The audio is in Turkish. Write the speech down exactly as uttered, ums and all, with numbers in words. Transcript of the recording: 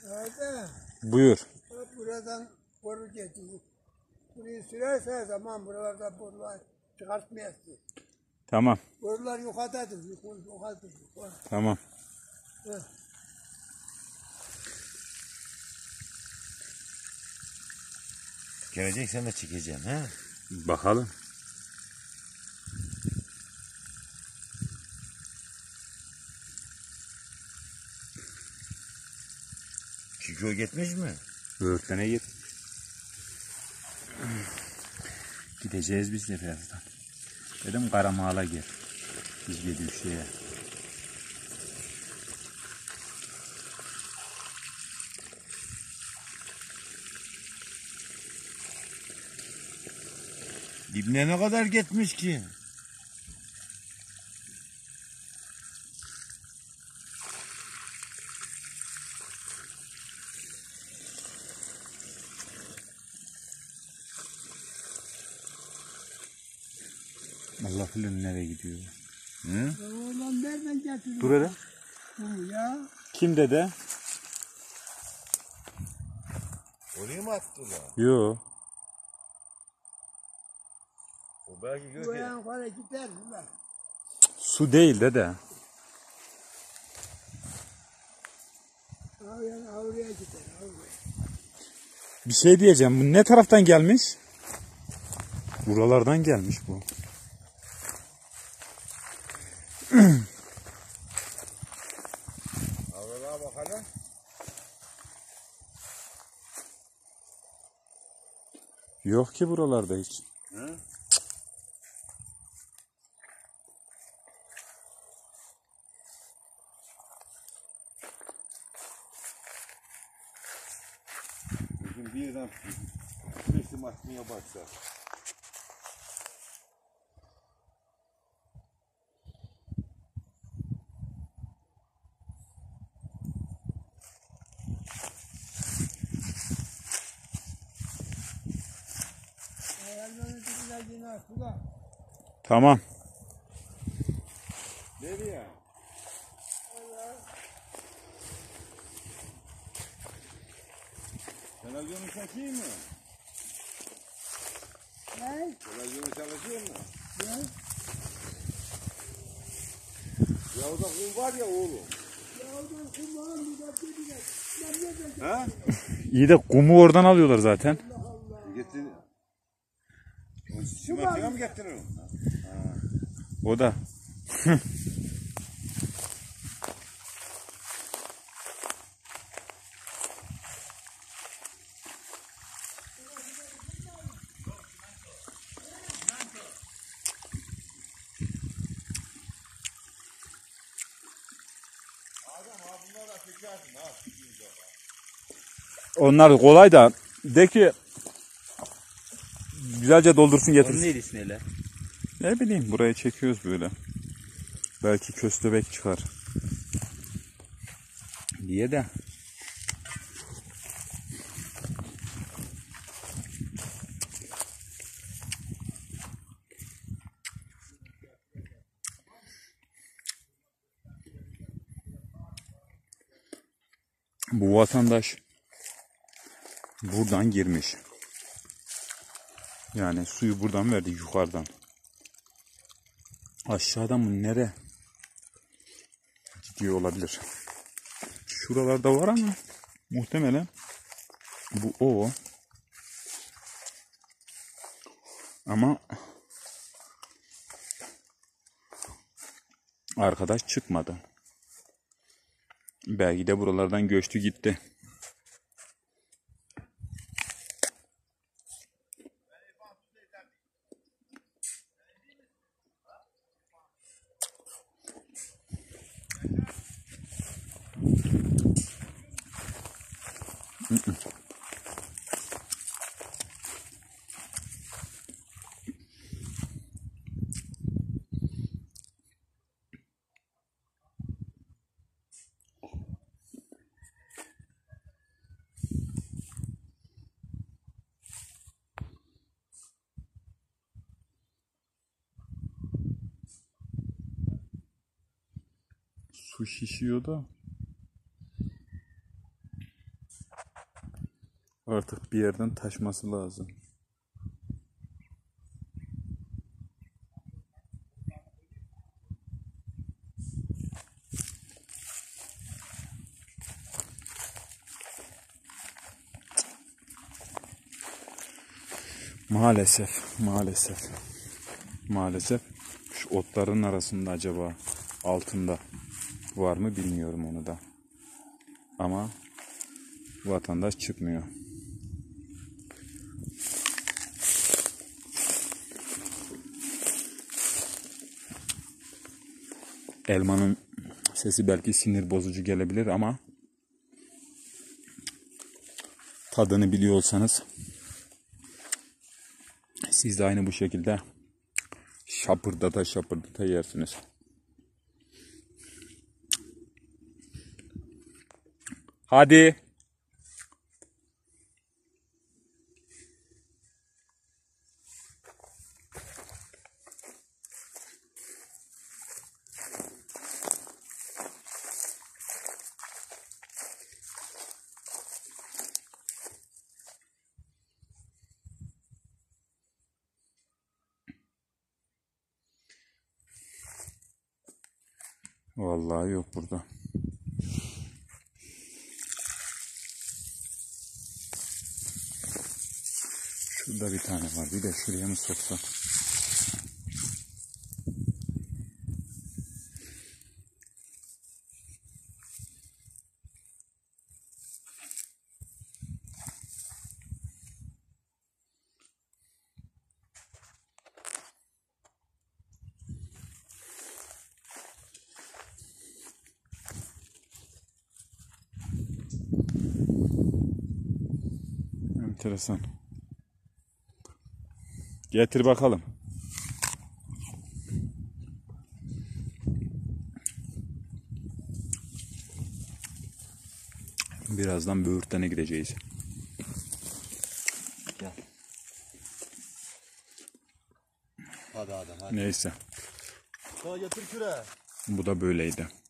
Hadi. Buyur. Buradan boru geçiyor. Burayı sürerse zaman buralarda borular çıkartmayasın. Tamam. Borular yukarıdadır. Yukarı, yukarıdadır. Yukarı. Tamam. Evet. Geleceksen de çekeceğim he. Bakalım. Kiko gitmiş mi? Böğürtlene git. Gideceğiz biz de birazdan. Dedim Karamağla gel. Biz gidiyoruz şeye. Dibine ne kadar gitmiş ki? Allah bilir nereye gidiyor. Hı? Oğlan nereden getiriyor? Dur hele. Bu ya. Kim dede? Oraya mı attılar? Yo. O belki Bu gökè. yan para gider mi lan? Su değil dede. Avyan avruya gider. Avruya. Bir şey diyeceğim. Bu ne taraftan gelmiş? Buralardan gelmiş bu. Avralığa bakalım. Yok ki buralarda hiç. Hı? Bugün birden resim atmaya başlar. Ayarlarını güzel yine suda. Tamam. Nereye? Televizyonu çekeyim mi? Ne? Televizyonu çalışıyor mu? Ne? Ya o da kum var ya oğlum. Ya oradan kumağın bir dakika bir dakika. Ben nereden Ha? İyi de kumu oradan alıyorlar zaten. Getir. Simatına mı getiririm? O da. Onlar kolay da de ki güzelce doldursun Onun getirsin. neydi ismiyle? Ne bileyim buraya çekiyoruz böyle. Belki köstebek çıkar. Diye de. Bu vatandaş buradan girmiş. Yani suyu buradan verdi yukarıdan. Aşağıdan mı nere gidiyor olabilir. Şuralarda var ama muhtemelen bu o. Ama arkadaş çıkmadı. Belki de buralardan göçtü gitti. Su şişiyor da. Artık bir yerden taşması lazım. Maalesef, maalesef, maalesef şu otların arasında acaba altında var mı bilmiyorum onu da. Ama vatandaş çıkmıyor. Elmanın sesi belki sinir bozucu gelebilir ama tadını biliyorsanız siz de aynı bu şekilde şapırdata şapırdata yersiniz. Hadi. Vallahi yok burada. Şurada bir tane var. Bir de şuraya mı soksak? Enteresan. Getir bakalım. Birazdan böğürtlene gideceğiz. Gel. Hadi hadi hadi. Neyse. Daha getir küre. Bu da böyleydi.